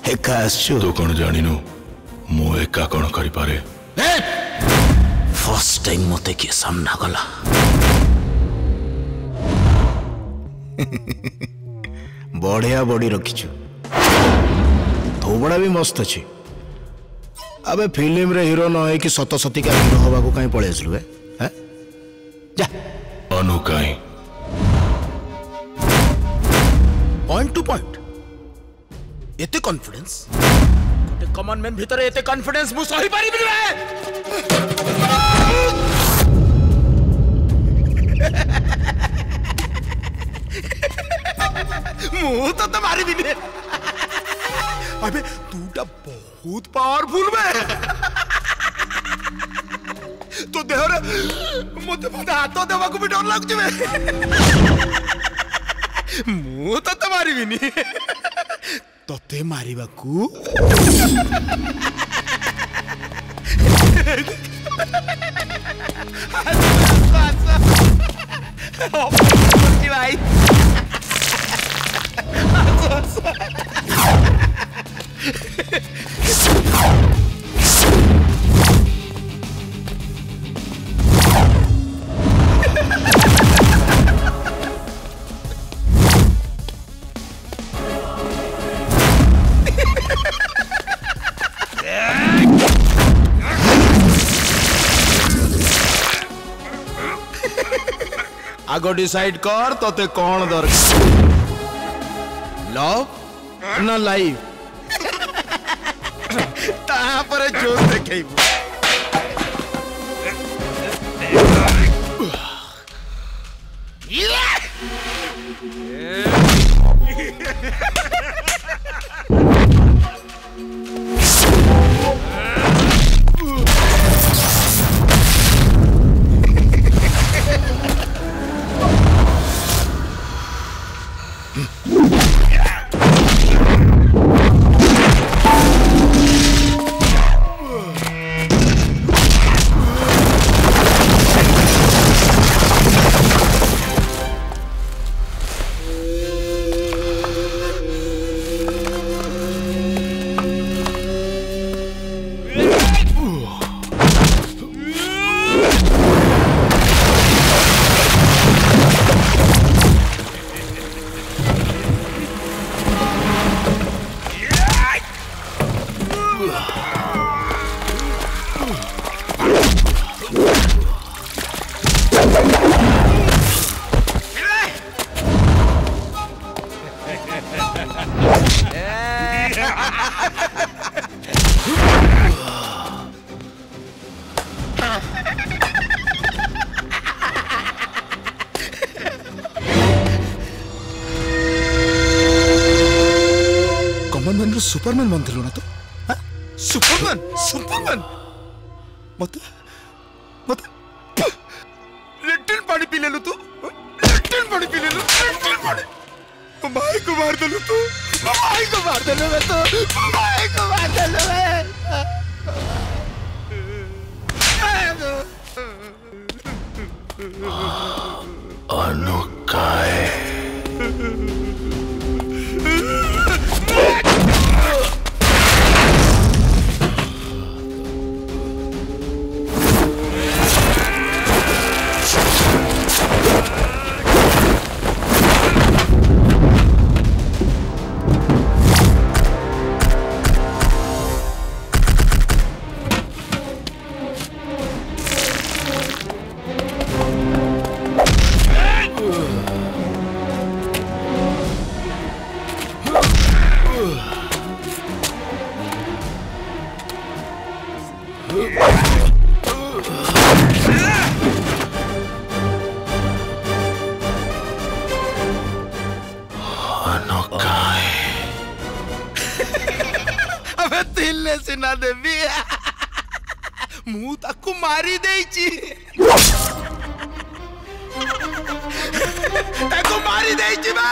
एका आसछु तू कौन जानिनु मु एका कौन करि पारे फर्स्ट टाइम मते के सामना गला बढ़िया बॉडी रखिछु थोबड़ा भी मस्त अच्छी अबे फिल्म रे हीरो न है कि सत सती का हीरो हवा को कहीं पळे आसलु है जा अनु कहीं पॉइंट टू पॉइंट एते कॉन्फिडेंस गोटे कॉमन मैन भीतर एते कॉन्फिडेंस मु सही पारि बिनु मु तो मारी बिनु अबे तूटा बहुत पावरफुल बे तो देह रे मते हाथ देवा को भी डर लागछ बे मु तो मारी बिनु तते मारिबा को भाई आगो डिसाइड कर तोते कौन दरकार लव ना लाइफ तापर जो देखैबू सुपरमैन बनथिलु ना तो सुपरमैन सुपरमैन मत मत लिटिल पानी पी लेलु तू लिटिल पानी पी लेलु लिटिल पानी भाई को मार देलु तू भाई को मार देलु मैं तो भाई को मार देलु मैं अनुकाय सिना देवी मु ताकू मारी देइची ताकू मारी देइची बा